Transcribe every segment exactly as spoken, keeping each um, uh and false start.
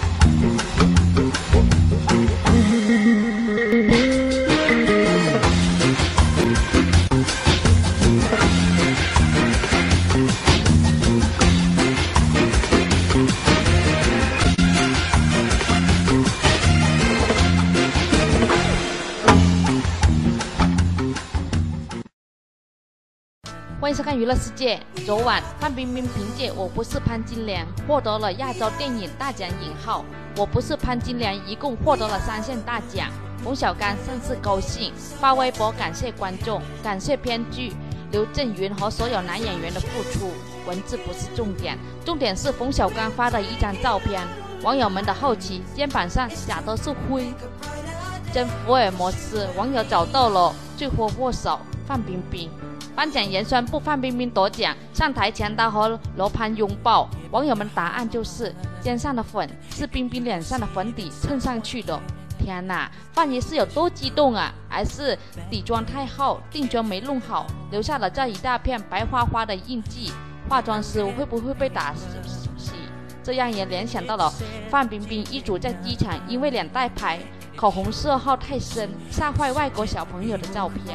欢迎收看娱乐世界。昨晚，范冰冰凭借《我不是潘金莲》获得了亚洲电影大奖影后。《我不是潘金莲》一共获得了三项大奖。冯小刚甚是高兴，发微博感谢观众，感谢编剧刘震云和所有男演员的付出。文字不是重点，重点是冯小刚发的一张照片。网友们的好奇，肩膀上撒的是灰。真福尔摩斯，网友找到了罪魁祸首范冰冰。颁奖严宣布范冰冰夺奖，上台强刀和罗盘拥抱。网友们答案就是肩上的粉是冰冰脸上的粉底蹭上去的。天哪，范爷是有多激动啊？还是底妆太厚，定妆没弄好，留下了这一大片白花花的印记？化妆师会不会被打死？这让人联想到了范冰冰一组在机场因为脸带牌，口红色号太深，吓坏外国小朋友的照片。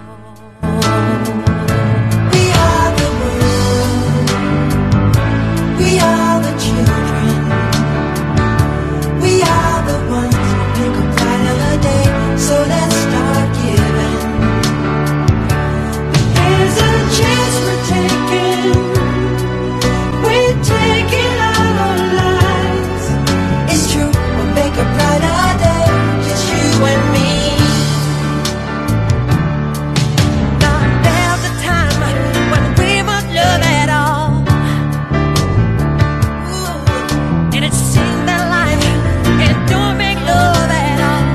We are the children. We are the ones who make a brighter day. So let's start giving. There's a chance we're taking. We're taking our lives. It's true, we'll make a brighter day. Just you and me. Now there's a time when we must love at all. And it seemed that life it don't make love at all.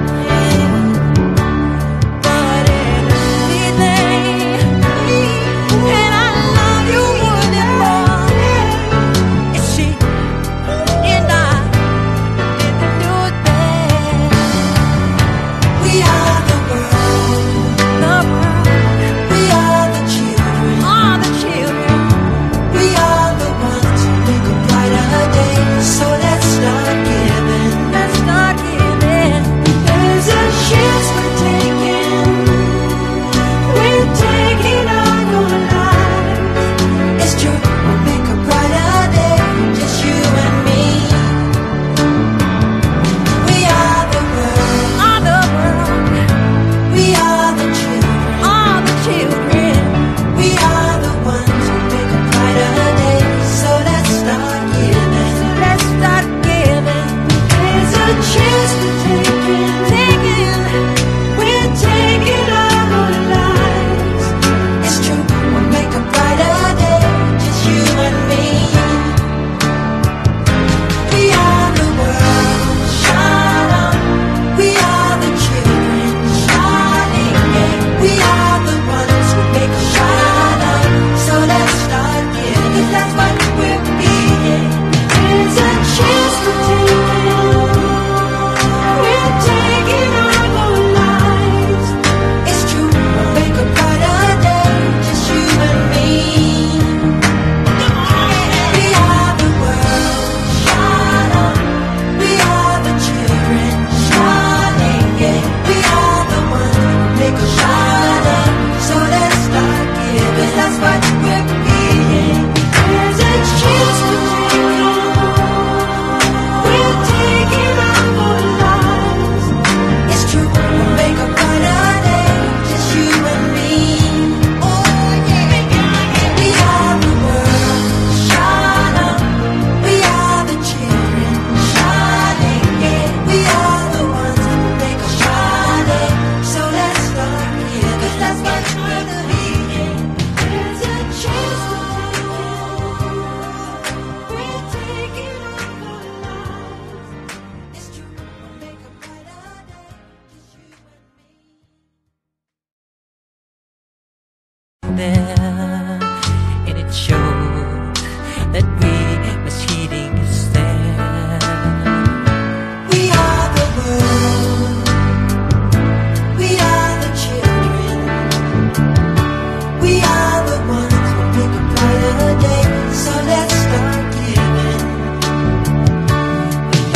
But anything, and I love you more than more. It's she and I can do it best. We are the world, the world. We are the children, all the children. We are the ones who make a brighter day. So let's start giving. Let's start giving. There's a chance we're taking. We're taking our own lives. It's true, we'll make a brighter day. Just you and me. We are the world. All the world. We are the children. All the children. We are the ones who make a brighter day. So let's start giving. Let's start giving. There's a chance we're taking. Taking. We're taking our own lives. It's true, we'll make a brighter day. Just you and me. We are the world. Shine on. We are the children. Shining. Yeah. We are the ones who make a shine on. So let's start giving. 'Cause that's what we're being. There's a chance we're taking. We're taking our own lives. It's true, we'll make a brighter day. Just you and me. We are the world. Shine on. We are the children. Shining. Yeah. We are the ones who make a shine on. So let's start giving. That's what we're being. There's a chance we're taking. We're taking our own lives. It's true, we'll make a brighter day. Just you and me. Oh yeah. We are the world. Shine on. We are the children. Shining. Yeah. We are the ones who make a shining. So let's start giving. 'Cause that's what we're being. There's a chance we're taking. We're taking our own lives. It's true, we'll make a brighter day. Just you and me. There, and it showed that we must heeding is there. We are the world. We are the children. We are the ones who make a brighter day. So let's start giving.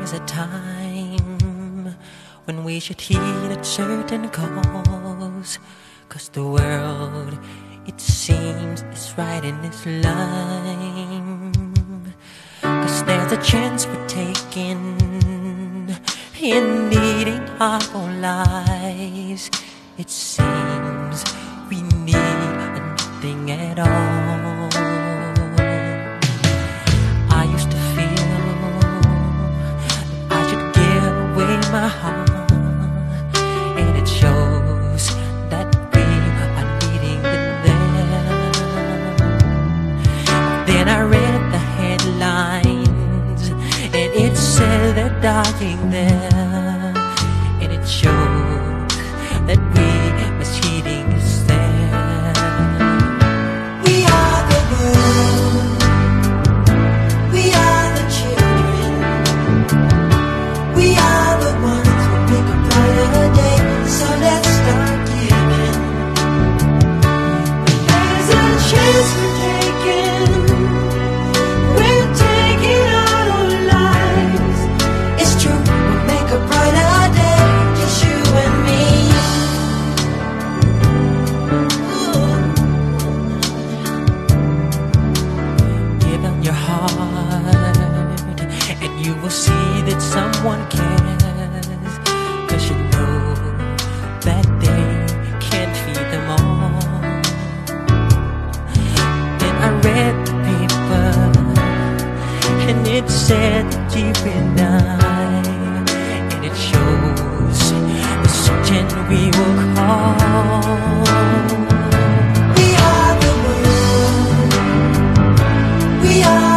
there's a time when we should heed a certain cause, 'cause the world, it seems, is right in its line. 'Cause there's a chance we're taking in needing our own lives. It seems we need nothing at all. I used to feel that I should give away my heart, and it shows that we are needing it there. Then I read the headlines, and it said they're dying there, and it shows that we misheeding is there. We are the world, we are the children, we are the ones who make a brighter day. So let's start giving. There's a chance we're taking, we're taking our own lives. It's true, we'll make a brighter day, just you and me. Give them your heart, and you will see that someone cares. 'Cause you know that they can't feed them all. Then I read the paper, and it said that you and I, and it shows the certain we will call. We are the world, we are